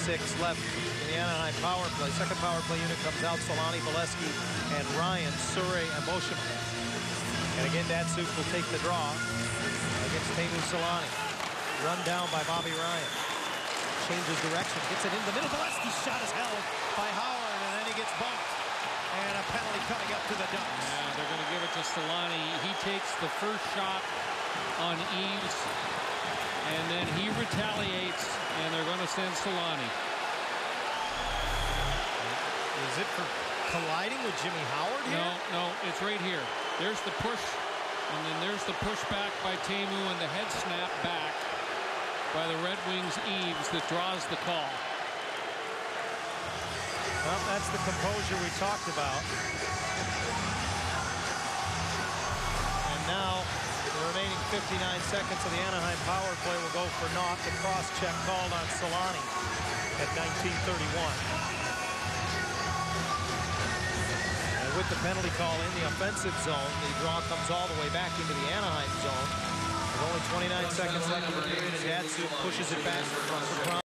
left in the Anaheim power play. Second power play unit comes out. Solani, Bolesky, and Ryan, Surrey, and Moshima. And again, Datsuk will take the draw against Teemu Solani. Run down by Bobby Ryan. Changes direction, gets it in the middle. Bolesky's shot is held by Howard, and then he gets bumped. And a penalty coming up to the Ducks. Yeah, they're going to give it to Solani. He takes the first shot on Eaves, and then he retaliates, and they're going to send Solani. Is it for colliding with Jimmy Howard here? No, it's right here. There's the push, and then there's the push back by Teemu, and the head snap back by the Red Wings' Eaves that draws the call. Well, that's the composure we talked about. And now, the remaining 59 seconds of the Anaheim power play will go for naught. The cross-check called on Solani at 19:31. And with the penalty call in the offensive zone, the draw comes all the way back into the Anaheim zone. With only 29 seconds left in the period, and Datsuk pushes it back from